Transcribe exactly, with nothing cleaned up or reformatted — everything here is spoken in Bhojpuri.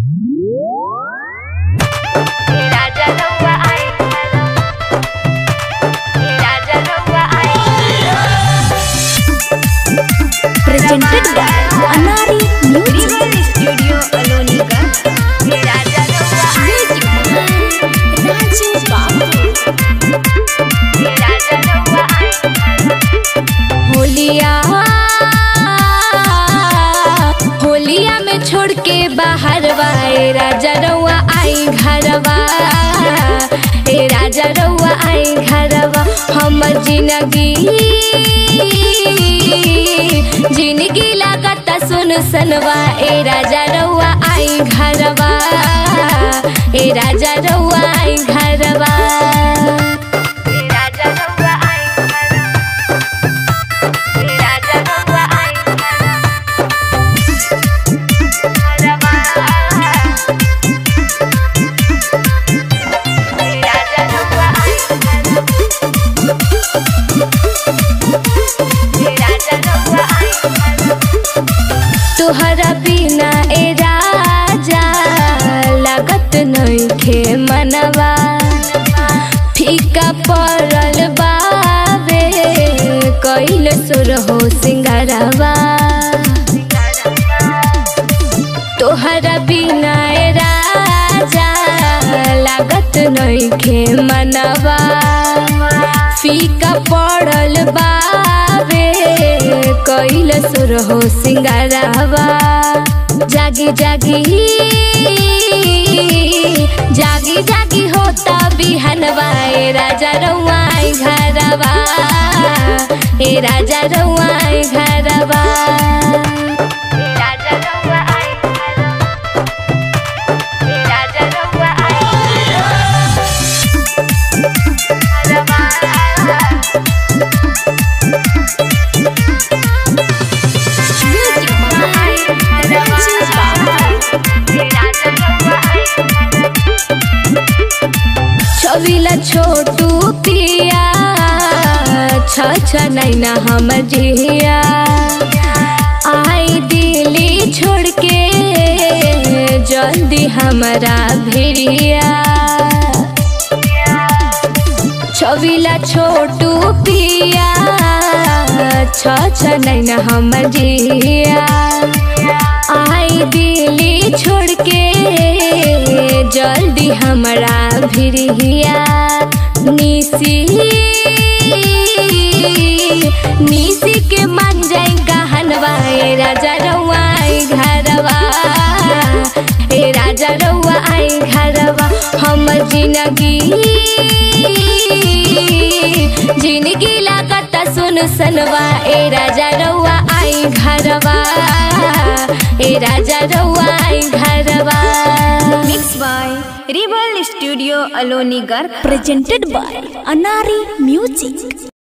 Presented by Anari Music Studio Alonika. होलिया होलिया में छोड़ के बाहर वाए राजा रउआ आई घरवा। ए राजा रउआ आई घरवा। हमर जिंदगी जिंदगी लागता सुन सनवा। ए राजा रउआ आई घरवा। ए राजा रउआ आई घरवा। तोहरा बिना ए राजा लागत नइखे मनवा। फीका पड़ल बावे कइल सुर हो सिंगारवा। तोहरा बिना ए राजा लागत नइखे मनवा। फीका पड़ल बावे कइल सुर हो सिंगारवा। जागी जागी जागी जागी होता बिहनवा। ए राजा रउआ आई घरवा। ए राजा रउआ आई घरवा। छविला छोटू पिया छ छ नैना हमर जिया। आई दिल्ली छोड़ के जल्दी हमारा भिड़िया। छविला छोटू पिया छ छ नैना हमर जिया। आई दिल्ली छोड़ के जल्दी हमारा भिड़िया। निसी निसी के मन जाई कहनवा। ए राजा रउआ आई घरवा। ए राजा रउआ आई घरवा। हमर जिंदगी जिंदगी लागता सुन सनवा। ए राजा रउआ आई घरवा। ए राजा रउआ आई घरवा। Mixed by Rebel Studio Alonigar. Presented by Anari Music.